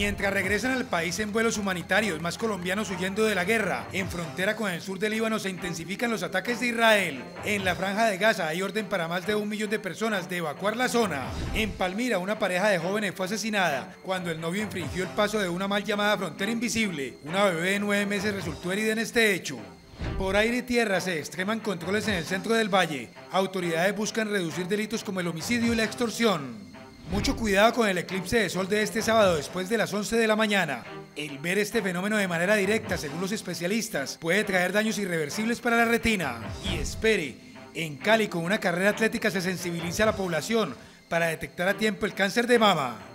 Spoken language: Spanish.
Mientras regresan al país en vuelos humanitarios, más colombianos huyendo de la guerra. En frontera con el sur del Líbano se intensifican los ataques de Israel. En la franja de Gaza hay orden para más de 1 millón de personas de evacuar la zona. En Palmira, una pareja de jóvenes fue asesinada cuando el novio infringió el paso de una mal llamada frontera invisible. Una bebé de 9 meses resultó herida en este hecho. Por aire y tierra se extreman controles en el centro del valle. Autoridades buscan reducir delitos como el homicidio y la extorsión. Mucho cuidado con el eclipse de sol de este sábado después de las 11 de la mañana. El ver este fenómeno de manera directa, según los especialistas, puede traer daños irreversibles para la retina. Y espere, en Cali con una carrera atlética se sensibiliza a la población para detectar a tiempo el cáncer de mama.